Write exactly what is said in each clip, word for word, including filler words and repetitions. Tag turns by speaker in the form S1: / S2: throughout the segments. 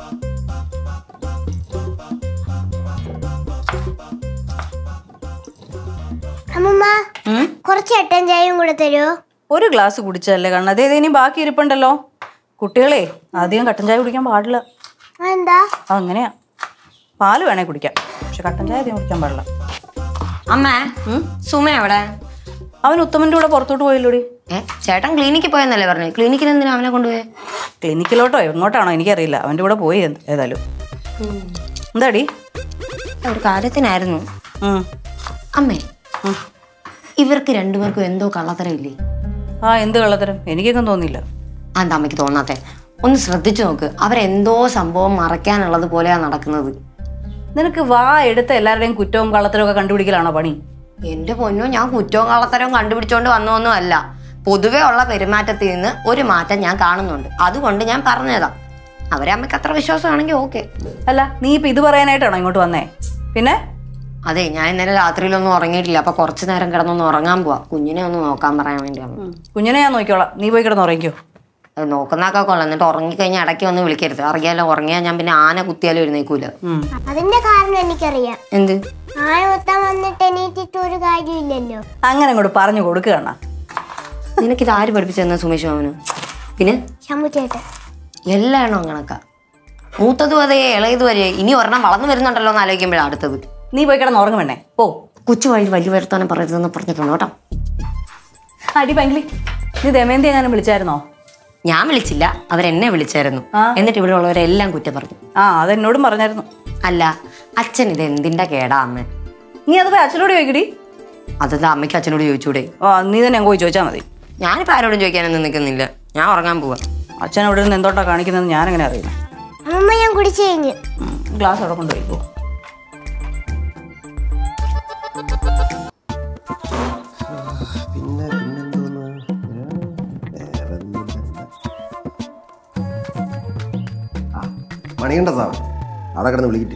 S1: അമ്മമ്മ കുറച്ച് കട്ടൻ ചായയും കൂടെ തരുമോ?
S2: ഒരു ഗ്ലാസ് കുടിച്ചല്ലേ കണ്ണ, അതേ ഇനി ബാക്കി ഇരിപ്പുണ്ടല്ലോ. കുട്ടികളെ അധികം കട്ടൻ ചായ കുടിക്കാൻ പാടില്ല.
S1: എന്താ?
S2: അങ്ങനെയാ, പാല് വേണേ കുടിക്കാം, പക്ഷെ കട്ടൻ ചായ അധികം കുടിക്കാൻ പാടില്ല.
S3: അമ്മ സുമ എവിടെ?
S2: അവൻ ഉത്തമന്റെ കൂടെ പുറത്തോട്ട് പോയില്ലോടി.
S3: ഏ ചേട്ടൻ ക്ലിനിക്കിൽ പോയെന്നല്ലേ പറഞ്ഞു? ക്ലിനിക്കിൽ എന്തിനാ അവനെ കൊണ്ടുപോയേ?
S2: ക്ലിനിക്കിലോട്ടോ എങ്ങോട്ടാണോ എനിക്കറിയില്ല, അവന്റെ കൂടെ പോയി ഏതായാലും. എന്താടി?
S3: ഒരു കാര്യത്തിനായിരുന്നു. അമ്മേ ഇവർക്ക് രണ്ടുപേർക്കും എന്തോ കള്ളത്തരം ഇല്ലേ?
S2: ആ എന്ത് കള്ളത്തരം? എനിക്കൊന്നും തോന്നിയില്ല.
S3: എന്താ അമ്മയ്ക്ക് തോന്നാത്തെ? ഒന്ന് ശ്രദ്ധിച്ചു നോക്ക്, അവരെന്തോ സംഭവം മറയ്ക്കാനുള്ളത് പോലെയാ നടക്കുന്നത്.
S2: നിനക്ക് വാ എടുത്ത എല്ലാവരുടെയും കുറ്റവും കള്ളത്തരവും ഒക്കെ കണ്ടുപിടിക്കലാണോ പണി?
S3: എന്റെ പൊന്നോ, ഞാൻ കുറ്റവും കള്ളത്തരവും കണ്ടുപിടിച്ചോണ്ട് വന്നൊന്നും അല്ല. പൊതുവെ ഉള്ള പെരുമാറ്റത്തിൽ നിന്ന് ഒരു മാറ്റം ഞാൻ കാണുന്നുണ്ട്, അതുകൊണ്ട് ഞാൻ പറഞ്ഞതാ. അവരെ അമ്മയ്ക്ക് അത്ര വിശ്വാസമാണെങ്കിൽ ഓക്കെ.
S2: അല്ല നീ ഇപ്പൊ ഇത് പറയാനായിട്ടാണോ ഇങ്ങോട്ട് വന്നേ? പിന്നെ
S3: അതെ, ഞാൻ ഇന്നലെ രാത്രിയിലൊന്നും ഉറങ്ങിയിട്ടില്ല, അപ്പൊ കുറച്ചു നേരം കിടന്നൊന്ന് ഉറങ്ങാൻ പോവാ. കുഞ്ഞിനെ ഒന്ന് നോക്കാൻ പറയാൻ വേണ്ടിയാണ്.
S2: കുഞ്ഞിനെ ഞാൻ നോക്കിക്കോളാം, നീ പോയി കിടന്ന് ഉറങ്ങിക്കോ.
S3: അത് നോക്കുന്നൊക്കെ കൊള്ളാം, എന്നിട്ട് ഉറങ്ങിക്കഴിഞ്ഞാൽ ഇടയ്ക്ക് വന്ന് വിളിക്കരുത്. അറിയാലോ, ഉറങ്ങിയാൽ ഞാൻ പിന്നെ ആന കുത്തിയാലും എഴുന്നേക്കൂല.
S1: അതിന്റെ കാരണം എനിക്കറിയാം.
S3: എന്ത്?
S1: ആന കുത്താൻ വന്നിട്ട് എണീറ്റിട്ട് ഒരു കാര്യമില്ലല്ലോ.
S2: അങ്ങനെ അങ്ങോട്ട് പറഞ്ഞു കൊടുക്കുകയാണ്.
S3: നിനക്കിത് ആര് പഠിപ്പിച്ചെന്നാ സുമേഷ് മാമന്? പിന്നെ
S1: ശമ്പുചേട്ടൻ.
S3: എല്ലാ എണ്ണവും കണക്കാ. മൂത്തത് വരെ ഇളയത് വരെ ഇനി ഒരെണ്ണം വളർന്നു വരുന്നുണ്ടല്ലോ എന്ന് ആലോചിക്കുമ്പോഴാണ് അടുത്തത്.
S2: നീ പോയി കിടന്ന് ഉറങ്ങും വേണേ പോ.
S3: കൊച്ചു വഴി വലിയ വരുത്താനും പറയരുതെന്ന് പറഞ്ഞിട്ടുണ്ട് കേട്ടോ.
S2: അടി ഭയങ്കര. നീ ദമയന്തി എങ്ങാനും വിളിച്ചായിരുന്നോ?
S3: ഞാൻ വിളിച്ചില്ല, അവരെന്നെ വിളിച്ചായിരുന്നു. എന്നിട്ട് ഇവിടെ ഉള്ളവരെല്ലാം കുറ്റം പറഞ്ഞു.
S2: ആ അതെന്നോടും പറഞ്ഞായിരുന്നു.
S3: അല്ല അച്ഛൻ ഇത് എന്തിന്റെ കേടാ അമ്മ?
S2: നീ അത് പോയി അച്ഛനോട് ചോദിക്കടി.
S3: അതെന്താ അമ്മയ്ക്ക് അച്ഛനോട് ചോദിച്ചൂടെ?
S2: ആ നീ തന്നെ പോയി ചോദിച്ചാൽ മതി.
S3: ഞാനിപ്പോൾ ആരോടും ചോദിക്കാനൊന്നും നിൽക്കുന്നില്ല, ഞാൻ ഉറങ്ങാൻ പോവാ.
S2: അച്ഛൻ അവിടെ നിന്ന് എന്തോട്ടാ കാണിക്കുന്നത് ഞാൻ എങ്ങനെ അറിയുന്നു?
S1: അമ്മ ഞാൻ കുടിച്ചു കഴിഞ്ഞു.
S2: ഗ്ലാസ് അവിടെ കൊണ്ടുപോയിക്കോ.
S4: പിന്നെ പിന്നെന്തോന്ന് ആ മണികണ്ഠ സാർ അവിടെ കിടന്ന് വിളിക്കിട്ട്.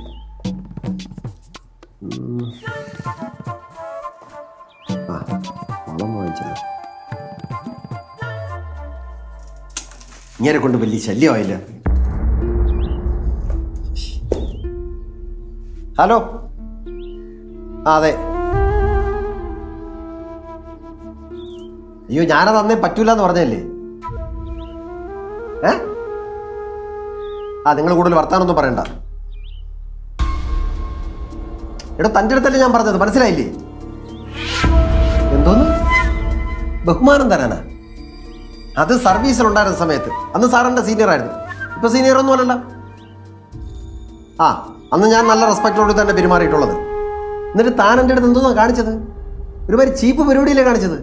S4: ആ വളം വാങ്ങിച്ചല്ലോ. ഇങ്ങനെ കൊണ്ട് വലിയ ശല്യമായില്ല. ഹലോ. ആ അതെ. അയ്യോ ഞാനത് അന്നേ പറ്റൂല എന്ന് പറഞ്ഞല്ലേ. ഏ ആ നിങ്ങൾ കൂടുതൽ വർത്താനൊന്നും പറയണ്ട. എടോ തൻ്റെ അടുത്തല്ലേ ഞാൻ പറഞ്ഞത്, മനസ്സിലായില്ലേ? എന്തോന്ന് ബഹുമാനം തരാനാ? അത് സർവീസിലുണ്ടായിരുന്ന സമയത്ത് അന്ന് സാറിൻ്റെ സീനിയർ ആയിരുന്നു. ഇപ്പൊ സീനിയർ ഒന്നും അല്ലല്ലോ. ആ അന്ന് ഞാൻ നല്ല റെസ്പെക്റ്റോട് തന്നെ പെരുമാറിയിട്ടുള്ളത്. എന്നിട്ട് താൻ എൻ്റെ അടുത്ത് എന്തോന്നാ കാണിച്ചത്? ഒരുമാതിരി ചീപ്പ് പരിപാടിയിലേ കാണിച്ചത്.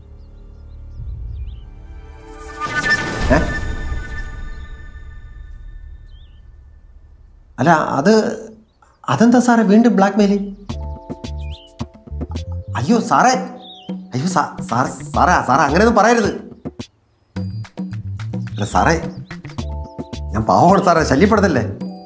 S4: അല്ല അത് അതെന്താ സാറേ വീണ്ടും ബ്ലാക്ക് മെയിലിംഗ്? അയ്യോ സാറേ, അയ്യോ സാ സാർ സാറേ സാറേ അങ്ങനെയൊന്നും പറയരുത്. അല്ല സാറേ ഞാൻ പാവമാണ് സാറേ, ശല്യപ്പെടുത്തല്ലേ.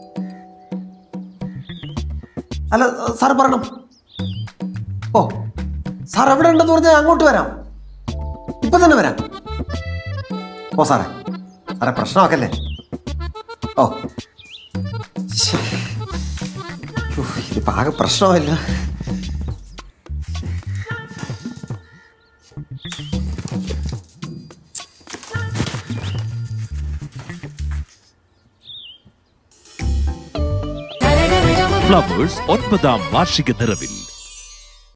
S4: അല്ല സാറ് പറയണം. ഓ സാർ എവിടെ ഉണ്ടെന്ന് പറഞ്ഞാൽ അങ്ങോട്ട് വരാം, ഇപ്പൊ തന്നെ വരാം. ഓ സാറേ സാറേ പ്രശ്നമാക്കല്ലേ. ഓ ഇതിപ്പോ ആകെ പ്രശ്നമില്ല.
S5: ഫ്ലവേഴ്സ് ഒൻപതാം വാർഷിക നിറവിൽ